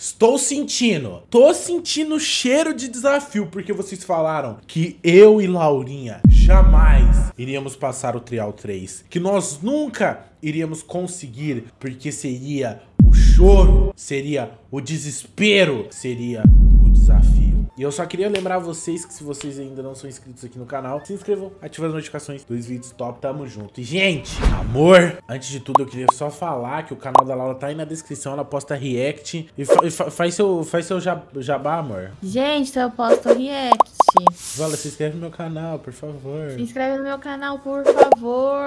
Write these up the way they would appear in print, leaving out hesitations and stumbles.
Estou sentindo. Tô sentindo cheiro de desafio, porque vocês falaram que eu e Laurinha jamais iríamos passar o Trial 3. Que nós nunca iríamos conseguir, porque seria o choro, seria o desespero, seria o desafio. E eu só queria lembrar vocês que se vocês ainda não são inscritos aqui no canal, se inscrevam, ativem as notificações, 2 vídeos top, tamo junto. E gente, amor, antes de tudo eu queria só falar que o canal da Laura tá aí na descrição, ela posta react e faz seu jabá, amor. Gente, então eu posto react. Vala, se inscreve no meu canal, por favor. Se inscreve no meu canal, por favor.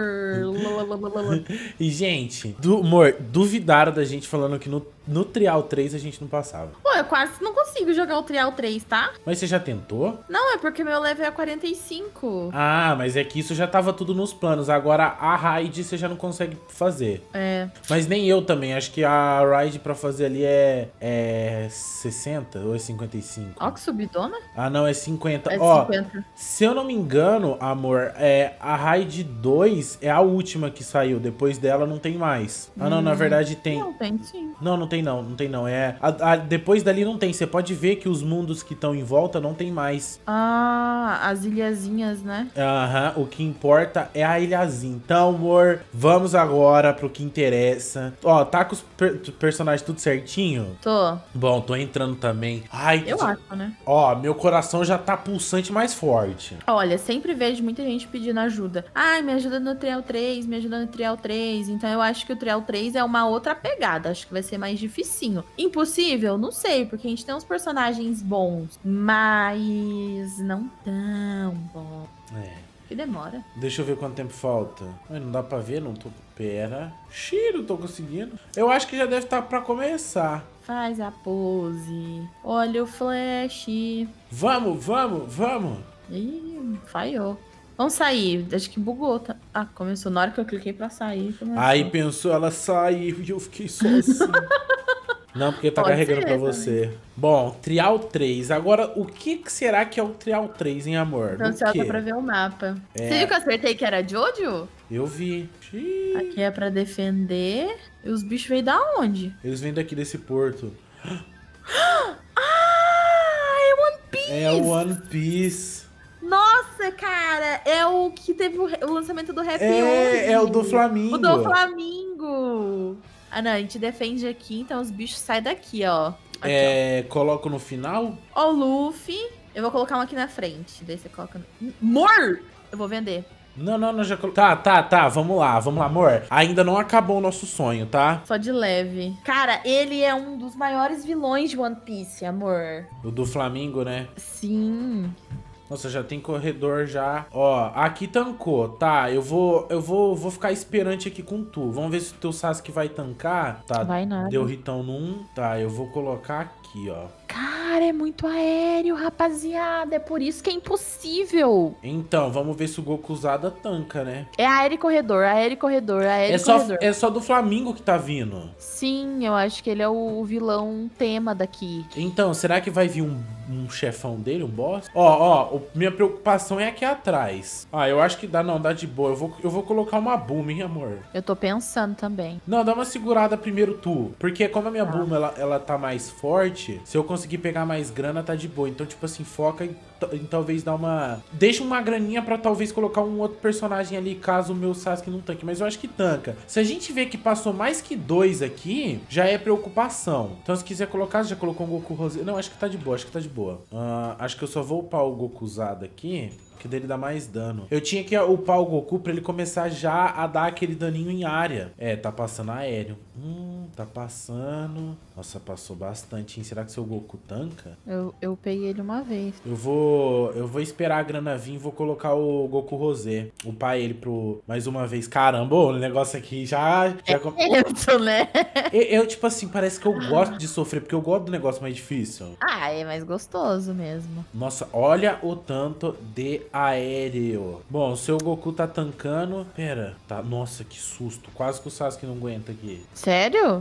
E gente, amor, duvidaram da gente falando que no Trial 3 a gente não passava. Pô, eu quase não consigo jogar o Trial 3, tá? Mas você já tentou? Não, é porque meu level é 45. Ah, mas é que isso já tava tudo nos planos. Agora a raid você já não consegue fazer. É. Mas nem eu também. Acho que a raid pra fazer ali é 60 ou é 55? Ó que subidona. Ah, não, é 50. É Ó, 50. se eu não me engano, amor, a raid 2 é a última que saiu. Depois dela não tem mais. Ah, não, na verdade tem. Não, tem sim. Não, não tem não, não tem não. Depois dali não tem. Você pode ver que os mundos que estão em volta não tem mais. Ah, as ilhazinhas, né? Aham, o que importa é a ilhazinha. Então, amor, vamos agora pro que interessa. Ó, tá com os personagens tudo certinho? Tô. Bom, tô entrando também. Ai, Eu acho, né? Ó, meu coração já tá pulsante mais forte. Olha, sempre vejo muita gente pedindo ajuda. Ai, me ajuda no Trial 3, me ajuda no Trial 3. Então eu acho que o Trial 3 é uma outra pegada. Acho que vai ser mais dificinho. Impossível? Não sei, porque a gente tem uns personagens bons, mas não tão bons. É. Que demora. Deixa eu ver quanto tempo falta. Ai, não dá pra ver, não tô... Pera. Xiii, não tô conseguindo. Eu acho que já deve estar pra começar. Faz a pose. Olha o flash. Vamos, vamos, vamos. Ih, falhou. Vamos sair. Acho que bugou. Tá? Ah, começou. Na hora que eu cliquei pra sair, começou. Aí pensou, ela saiu e eu fiquei só assim. Não, porque tá Pode carregando ser pra você. Bom, Trial 3. Agora, o que será que é o Trial 3, hein, amor? Tô ansiosa pra ver o mapa. É. Você viu que eu acertei que era Jojo? Eu vi. Xiii. Aqui é pra defender. E os bichos veio da onde? Eles vêm daqui desse porto. Ah, é One Piece! É o One Piece. Nossa, cara! É o que teve o lançamento do Rap 11. É o do Flamingo. O do Flamingo. Ah, não. A gente defende aqui, então os bichos saem daqui, ó. Aqui, Coloco no final? ó. Ó o Luffy. Eu vou colocar um aqui na frente. Daí você coloca no... Mor! Eu vou vender. Não, já coloquei. Tá, vamos lá, amor. Ainda não acabou o nosso sonho, tá? Só de leve. Cara, ele é um dos maiores vilões de One Piece, amor. O do Flamingo, né? Sim. Nossa, já tem corredor já. Ó, aqui tancou, tá? Eu vou ficar esperante aqui com tu. Vamos ver se o teu Sasuke vai tancar. Tá, Vai nada. deu hitão num. Tá, eu vou colocar aqui, ó. Cara, é muito aéreo, rapaziada. É por isso que é impossível. Então, vamos ver se o Gokuzada tanca, né? É aéreo e corredor, aéreo e corredor, aéreo e corredor. É só do Flamingo que tá vindo. Sim, eu acho que ele é o vilão tema daqui. Então, será que vai vir um chefão dele, um boss? Ó, minha preocupação é aqui atrás. Ah, eu acho que dá de boa. Eu vou colocar uma boom, hein, amor? Eu tô pensando também. Não, dá uma segurada primeiro tu. Porque como a minha Tá. boom, ela tá mais forte, se eu conseguir pegar mais grana, tá de boa. Então, tipo assim, foca em talvez dar uma... Deixa uma graninha pra talvez colocar um outro personagem ali, caso o meu Sasuke não tanque. Mas eu acho que tanca. Se a gente vê que passou mais que 2 aqui, já é preocupação. Então, se quiser colocar, você já colocou um Goku Rosé. Não, acho que tá de boa, acho que eu só vou upar o Gokuzada aqui, que dele dá mais dano. Eu tinha que upar o Goku pra ele começar já a dar aquele daninho em área. É, tá passando aéreo. Tá passando. Nossa, passou bastante, hein? Será que seu Goku tanca? Eu peguei ele uma vez. Eu vou esperar a grana vir e vou colocar o Goku Rosé. Upar ele pro... Mais uma vez. Caramba, o negócio aqui já Isso, né? Eu, tipo assim, parece que eu gosto de sofrer, porque eu gosto do negócio mais difícil. Ah, é mais gostoso mesmo. Nossa, olha o tanto de aéreo. Bom, o seu Goku tá tancando. Pera, tá. Nossa, que susto. Quase que o Sasuke não aguenta aqui. Sério?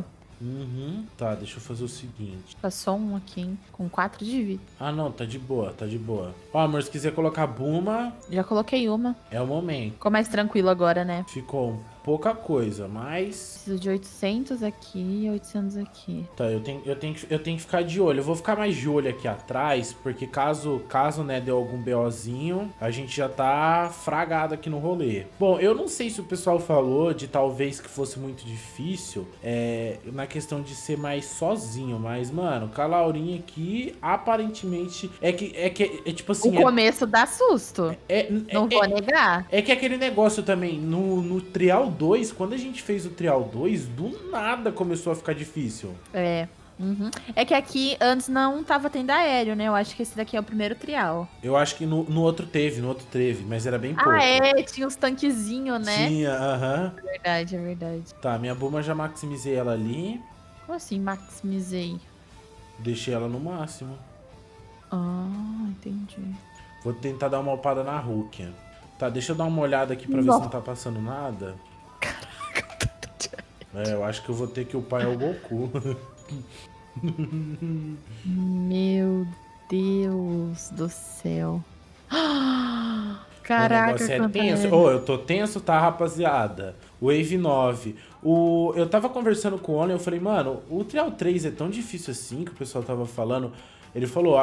Tá, deixa eu fazer o seguinte. Passou um aqui, hein? Com 4 de vida. Ah, não, tá de boa. Ó, amor, se quiser colocar Buma, Já coloquei uma. é o momento. Ficou mais tranquilo agora, né? Ficou pouca coisa, mas... Preciso de 800 aqui e 800 aqui. Tá, eu tenho que ficar de olho. Eu vou ficar mais de olho aqui atrás, porque caso, né, dê algum BOzinho, a gente já tá fragado aqui no rolê. Bom, eu não sei se o pessoal falou de talvez que fosse muito difícil, na questão de ser mais sozinho, mas, mano, com a Laurinha aqui, aparentemente, é tipo assim... O começo dá susto. Não vou negar. É que aquele negócio também, no Trial 2, quando a gente fez o Trial 2, do nada começou a ficar difícil. Uhum. É que aqui antes não tava tendo aéreo, né? Eu acho que esse daqui é o primeiro trial. Eu acho que no outro teve, mas era bem pouco. Tinha os tanquezinhos, né? Tinha, aham. É verdade, é verdade. Tá, minha Buma já maximizei ela ali. Como assim maximizei? Deixei ela no máximo. Ah, entendi. Vou tentar dar uma upada na Rukia. Tá, deixa eu dar uma olhada aqui pra ver se não tá passando nada. Eu acho que eu vou ter que upar o Goku. Meu Deus do céu. Caraca, o negócio é tenso. Eu tô tenso, tá, rapaziada? Wave 9. Eu tava conversando com o Oni, eu falei, mano, o Trial 3 é tão difícil assim, que o pessoal tava falando. Ele falou,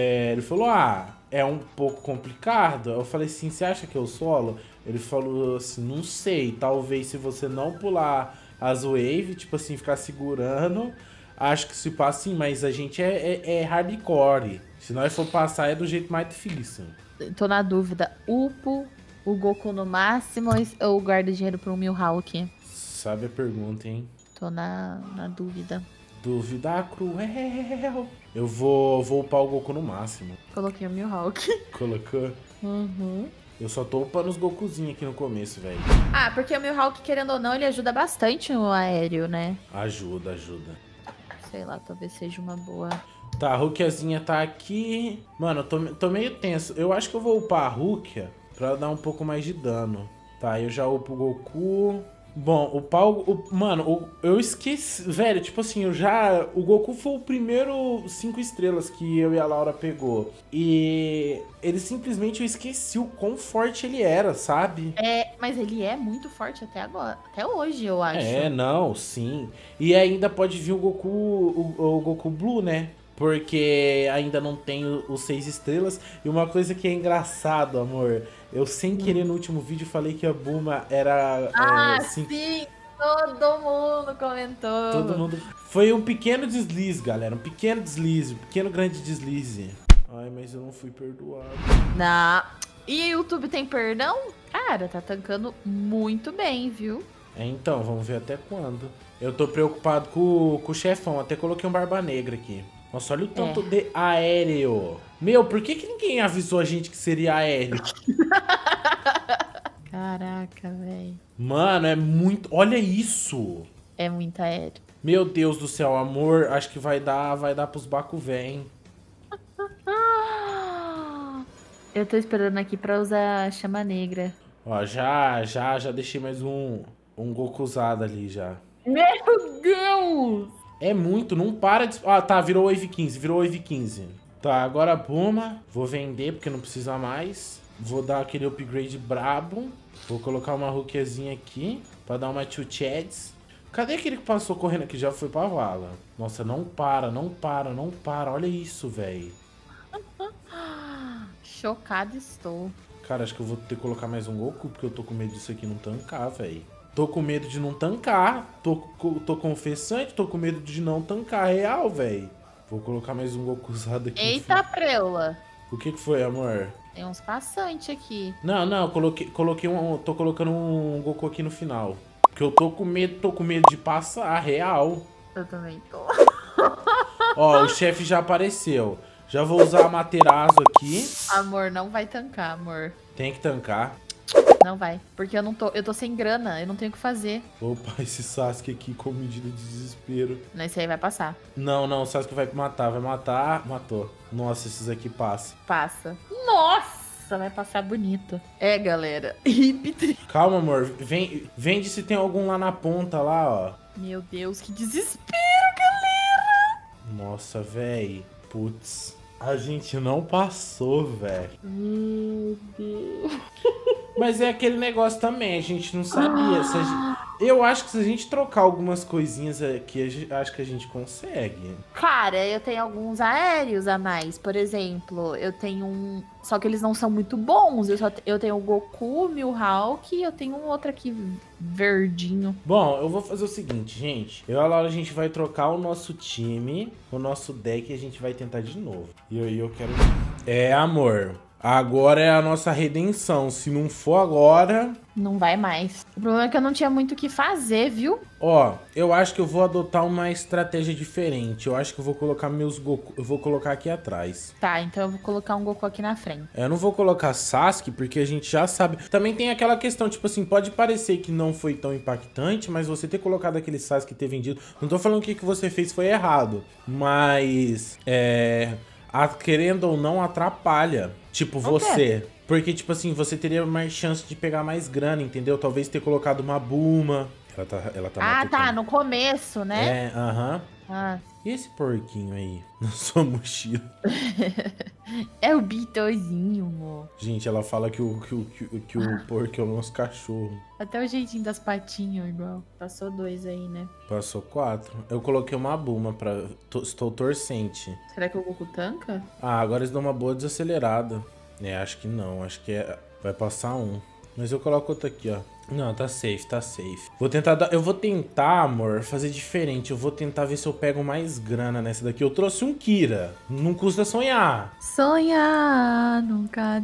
é um pouco complicado. Eu falei assim, você acha que eu solo? Ele falou assim, não sei, talvez se você não pular as wave, tipo assim, ficar segurando, acho que se passa sim, mas a gente é hardcore. Se nós for passar, é do jeito mais difícil. Tô na dúvida, upo o Goku no máximo ou guardo dinheiro pro Mihawk? Sabe a pergunta, hein? Tô na dúvida. Dúvida cruel. Eu vou upar o Goku no máximo. Coloquei o Mihawk. Colocou? Uhum. Eu só tô upando os Gokuzinhos aqui no começo, velho. Porque o Mihawk, querendo ou não, ele ajuda bastante no aéreo, né? Ajuda. Sei lá, talvez seja uma boa. Tá, a Rukiazinha tá aqui. Mano, eu tô meio tenso. Eu acho que eu vou upar a Rukia pra dar um pouco mais de dano. Tá, eu já upo o Goku. Bom, mano, eu esqueci. Velho, tipo assim, o Goku foi o primeiro 5 estrelas que eu e a Laura pegou. E ele simplesmente, eu esqueci o quão forte ele era, sabe? Mas ele é muito forte até agora. Até hoje, eu acho. Não, sim. E ainda pode vir o Goku Blue, né? Porque ainda não tem os 6 estrelas. E uma coisa que é engraçado, amor. Eu sem querer no último vídeo falei que a Buma era... Sim! Todo mundo comentou. Todo mundo... Foi um pequeno deslize, galera. Um pequeno deslize. Um pequeno grande deslize. Ai, mas eu não fui perdoado. Não. E o YouTube tem perdão? Cara, tá tancando muito bem, viu? Então, vamos ver até quando. Eu tô preocupado com o chefão. Até coloquei um Barba Negra aqui. Nossa, olha o tanto de aéreo. Meu, por que ninguém avisou a gente que seria aéreo? Caraca, velho. Mano, é muito... Olha isso. É muito aéreo. Meu Deus do céu, amor. Acho que vai dar pros Bakuvé, hein? Eu tô esperando aqui pra usar a chama negra. Ó, já deixei mais um Gokuzada ali já. Meu Deus! É muito, não para de... Tá, virou Wave 15, Tá, agora a Buma. Vou vender porque não precisa mais. Vou dar aquele upgrade brabo. Vou colocar uma Rukiazinha aqui pra dar uma 2 Chads. Cadê aquele que passou correndo aqui? Já foi pra vala. Nossa, não para. Olha isso, velho. Chocada estou. Cara, acho que eu vou ter que colocar mais um Goku, porque eu tô com medo disso aqui não tancar, velho. Tô com medo de não tancar. Tô confessante, tô com medo de não tancar real, velho. Vou colocar mais um Goku usado aqui. Eita, preula. O que foi, amor? Tem uns passantes aqui. Não, coloquei tô colocando um Goku aqui no final. Porque eu tô com medo de passar real. Eu também tô. Ó, o chefe já apareceu. Já vou usar a Materazo aqui. Amor, não vai tancar, amor. Tem que tancar. Não vai, porque eu tô sem grana, eu não tenho o que fazer. Opa, esse Sasuke aqui com medida de desespero. Esse aí vai passar. Não, o Sasuke vai matar. Matou. Nossa, esses aqui passam. Passa. Nossa, vai passar bonito. Galera. Hip. Calma, amor. Vende se tem algum lá na ponta, lá, ó. Meu Deus, que desespero, galera. Nossa, véi. Putz. A gente não passou, velho. Meu Deus. Mas é aquele negócio também, a gente não sabia. Eu acho que se a gente trocar algumas coisinhas aqui, acho que a gente consegue. Cara, eu tenho alguns aéreos a mais. Por exemplo, eu tenho um... Só que eles não são muito bons. Eu tenho o Goku, o Mihawk e eu tenho um outro aqui verdinho. Bom, eu vou fazer o seguinte, gente. Eu e a Laura, a gente vai trocar o nosso time, o nosso deck e a gente vai tentar de novo. E eu quero... amor. Agora é a nossa redenção. Se não for agora... Não vai mais. O problema é que eu não tinha muito o que fazer, viu? Ó, eu acho que eu vou adotar uma estratégia diferente. Eu acho que eu vou colocar meus Goku... Eu vou colocar aqui atrás. Tá, então eu vou colocar um Goku aqui na frente. Eu não vou colocar Sasuke, porque a gente já sabe. Também tem aquela questão, tipo assim, pode parecer que não foi tão impactante, mas você ter colocado aquele Sasuke e ter vendido... Não tô falando que o que você fez foi errado, mas... querendo ou não, atrapalha. Tipo, você. Porque, tipo assim, você teria mais chance de pegar mais grana, entendeu? Talvez ter colocado uma Buma. Ela tá Ah, tá, no começo, né? Aham. Ah. E esse porquinho aí na sua mochila? É o Bitozinho, amor. Gente, ela fala que o porco é o nosso cachorro. Até o jeitinho das patinhas igual. Passou 2 aí, né? Passou 4. Eu coloquei uma Buma pra... Estou torcente. Será que o Goku tanca? Ah, agora eles dão uma boa desacelerada. Acho que não. Acho que vai passar 1. Mas eu coloco outro aqui, ó. Não, tá safe, tá safe. Eu vou tentar, amor, fazer diferente. Eu vou tentar ver se eu pego mais grana nessa daqui. Eu trouxe um Kira. Não custa sonhar. Sonhar, nunca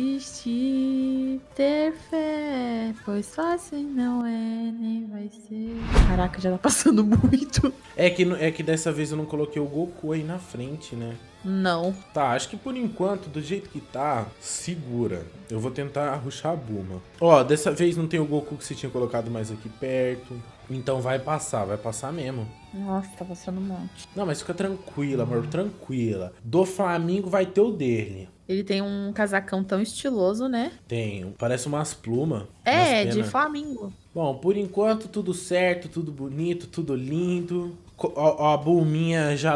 desistir. Ter fé, pois fácil não é, nem vai ser. Caraca, já tá passando muito. É que dessa vez eu não coloquei o Goku aí na frente, né? Não. Tá, acho que por enquanto, do jeito que tá, segura. Eu vou tentar rushar a Buma. Ó, dessa vez não tem o Goku que você tinha colocado mais aqui perto. Então vai passar mesmo. Nossa, tá passando um monte. Não, mas fica tranquila, amor, tranquila. Do Flamengo vai ter o dele. Ele tem um casacão tão estiloso, né? Tem, parece umas plumas. É, de Flamengo. Bom, por enquanto tudo certo, tudo bonito, tudo lindo. A Bulminha já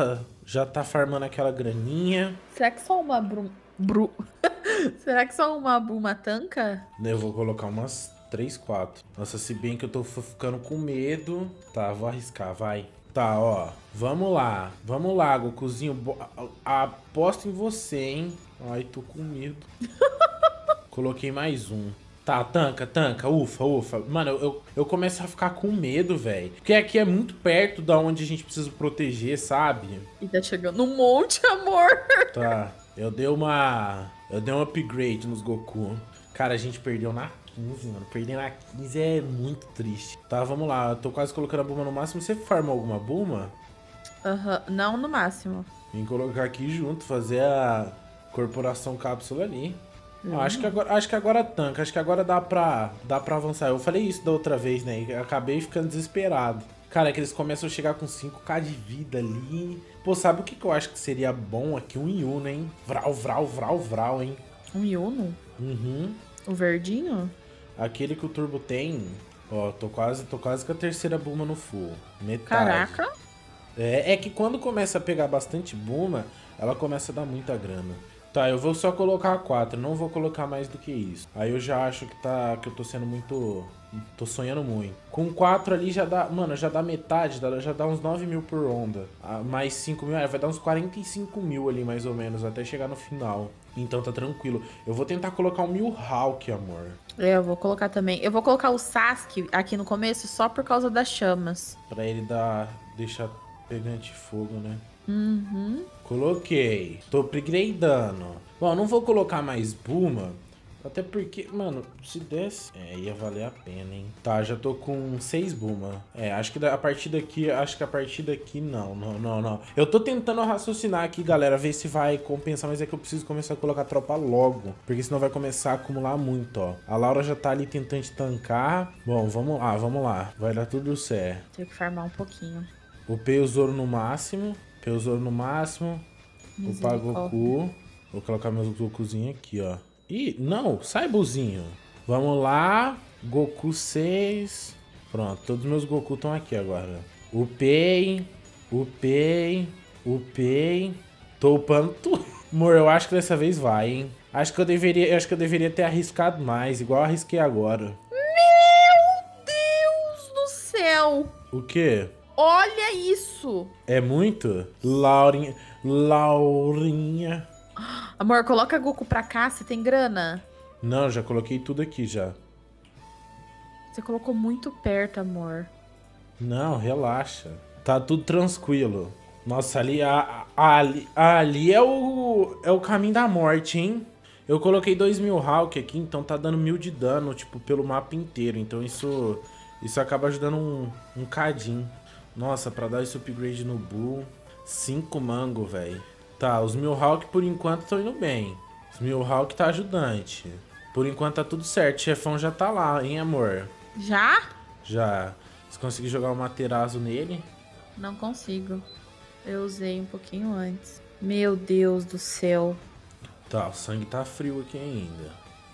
tá farmando aquela graninha. Será que só uma Será que só uma Buma tanca? Eu vou colocar umas 3, 4. Nossa, se bem que eu tô ficando com medo. Tá, vou arriscar, vai. Tá, ó. Vamos lá, Gokuzinho. Aposto em você, hein. Ai, tô com medo. Coloquei mais um. Tá, tanca, ufa. Mano, eu começo a ficar com medo, velho. Porque aqui é muito perto da onde a gente precisa proteger, sabe? E tá chegando um monte, amor. Tá, eu dei um upgrade nos Goku. Cara, a gente perdeu na 15, mano. Perder na 15 é muito triste. Tá, vamos lá. Eu tô quase colocando a Buma no máximo. Você farmou alguma Buma? Aham, não no máximo. Vem colocar aqui junto, fazer a corporação cápsula ali. Acho que agora tanca, acho que agora dá pra avançar. Eu falei isso da outra vez, né? E acabei ficando desesperado. Cara, é que eles começam a chegar com 5k de vida ali. Pô, sabe o que eu acho que seria bom aqui? Um Yuno, hein? Vral, hein? Um Yuno? Uhum. O verdinho? Aquele que o Turbo tem. Ó, tô quase com a terceira Buma no full. Metade. Caraca. É que quando começa a pegar bastante Buma, ela começa a dar muita grana. Tá, eu vou só colocar 4, não vou colocar mais do que isso. Aí eu já acho que eu tô sendo muito... Tô sonhando muito. Com 4 ali já dá... Mano, já dá metade, já dá uns 9 mil por onda. Mais 5 mil, vai dar uns 45 mil ali mais ou menos, até chegar no final. Então tá tranquilo. Eu vou tentar colocar um Mihawk, amor. Eu vou colocar também. Eu vou colocar o Sasuke aqui no começo só por causa das chamas. Pra ele deixar pegante fogo, né? Uhum. Coloquei. Tô upgradando. Bom, não vou colocar mais Buma. Até porque, mano, se desse... ia valer a pena, hein? Tá, já tô com 6 Buma. Acho que a partir daqui não. Eu tô tentando raciocinar aqui, galera, ver se vai compensar, mas é que eu preciso começar a colocar tropa logo. Porque senão vai começar a acumular muito, ó. A Laura já tá ali tentando tancar. Bom, vamos lá. Vai dar tudo certo. Tenho que farmar um pouquinho. Upei o Zoro no máximo. Upar Goku. Vou colocar meus Gokuzinhos aqui, ó. Ih, não, sai, Buzinho. Vamos lá. Goku 6. Pronto, todos os meus Goku estão aqui agora. Upei. Tô upando tudo. Amor, eu acho que dessa vez vai, hein. Acho que eu deveria ter arriscado mais, igual eu arrisquei agora. Meu Deus O quê? Olha isso! É muito? Laurinha. Amor, coloca Goku pra cá, você tem grana? Não, já coloquei tudo aqui já. Você colocou muito perto, amor. Não, relaxa. Tá tudo tranquilo. Nossa, ali é o caminho da morte, hein? Eu coloquei 2000 Hulk aqui, então tá dando 1000 de dano, tipo, pelo mapa inteiro. Então isso acaba ajudando um cadinho. Nossa, pra dar esse upgrade no Bull, 5 mango, velho. Tá, os 1000 Hulk por enquanto estão indo bem. Os 1000 Hulk tá ajudante. Por enquanto tá tudo certo. O chefão já tá lá, hein, amor? Já? Já. Você conseguiu jogar o Materazo nele? Não consigo. Eu usei um pouquinho antes. Meu Deus do céu. Tá, o sangue tá frio aqui ainda.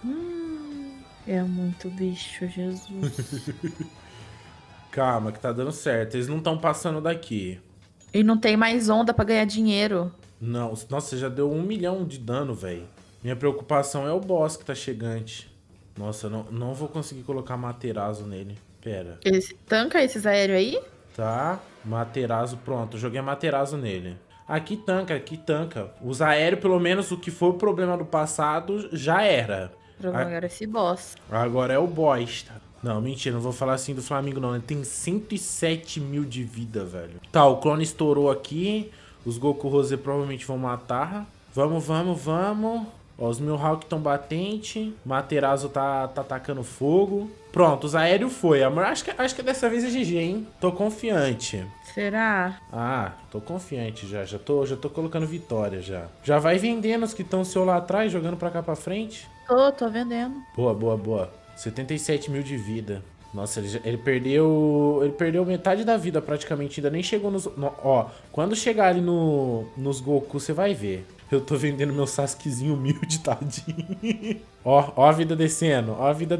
É muito bicho, Jesus. Calma, que tá dando certo. Eles não estão passando daqui. E não tem mais onda pra ganhar dinheiro. Não, nossa, já deu 1 milhão de dano, velho. Minha preocupação é o boss que tá chegante. Nossa, não vou conseguir colocar Materazo nele. Pera. Tanca esses aéreos aí? Tá, Materazo, pronto. Joguei Materazo nele. Aqui tanca, aqui tanca. Os aéreos, pelo menos o que foi o problema do passado, já era. O problema agora é esse boss. Agora é o boss, tá? Não, mentira, não vou falar assim do Flamengo não. Ele tem 107 mil de vida, velho. Tá, o clone estourou aqui. Os Goku Rosé provavelmente vão matar. Vamos. Ó, os 1000 Hulk estão batente. Materazo tá atacando fogo. Pronto, os aéreos foi. Amor, acho que dessa vez é GG, hein? Tô confiante. Será? Ah, tô confiante já. Já tô colocando vitória já. Já vai vendendo os que estão seu lá atrás, jogando pra cá pra frente. Tô vendendo. Boa. 77 mil de vida. Nossa, ele perdeu metade da vida praticamente. Ainda nem chegou nos... Ó, quando chegar ali nos Goku, você vai ver. Eu tô vendendo meu Sasukezinho humilde, tadinho. Ó a vida descendo,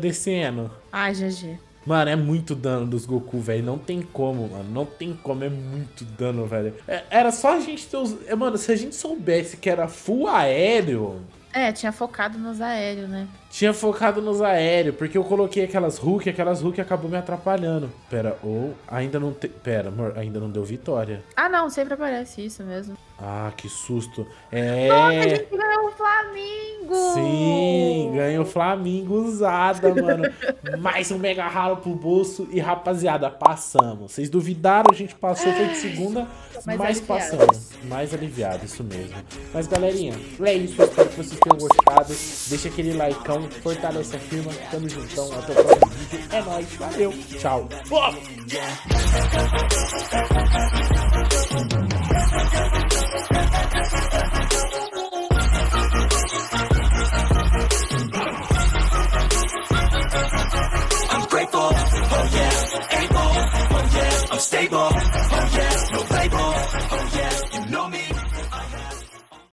Ai, GG. Mano, é muito dano dos Goku, velho. Não tem como, mano. Não tem como, é muito dano, velho. Era só a gente ter os... Mano, se a gente soubesse que era full aéreo... Tinha focado nos aéreos, né? Tinha focado nos aéreos, porque eu coloquei aquelas Hulk acabou me atrapalhando. Pera, ainda não Pera, amor, ainda não deu vitória. Ah, não, sempre aparece isso mesmo. Ah, que susto. Nossa, a gente ganhou o Flamengo! Sim, ganhou o Flamengo usada, mano. Mais um mega ralo pro bolso e, rapaziada, passamos. Vocês duvidaram, a gente passou, foi de segunda, mas passamos. Mais aliviado, isso mesmo. Mas, galerinha, é isso. Eu espero que vocês tenham gostado. Deixa aquele likeão, fortalece a firma. Tamo juntão, até o próximo vídeo. É nóis, valeu, tchau. I'm grateful, oh yeah, able, oh yeah, I'm stable, oh